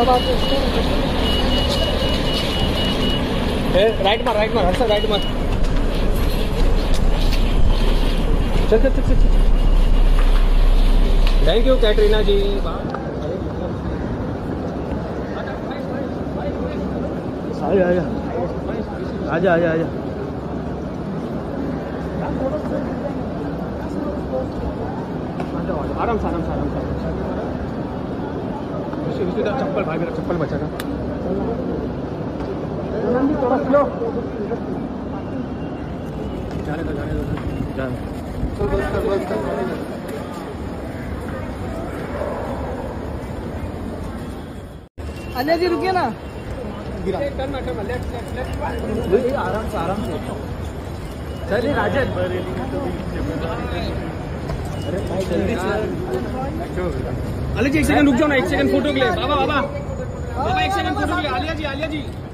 Right मार Harsha right मार। चल चल चल चल। Thank you Katrina ji. आजा आजा आजा आजा आजा। आराम से आराम से आराम से। चप्पल भाई मेरा चप्पल बचा था। जाने दो जाने दो जाने। अजय जी रुकिए ना। आराम से चलिए राजन। अरे भाई जल्दी से। अली जी एक सेकंड रुक जाओ ना, एक सेकंड फोटो के लिए। बाबा बाबा बाबा एक सेकंड फोटो के लिए। आलिया जी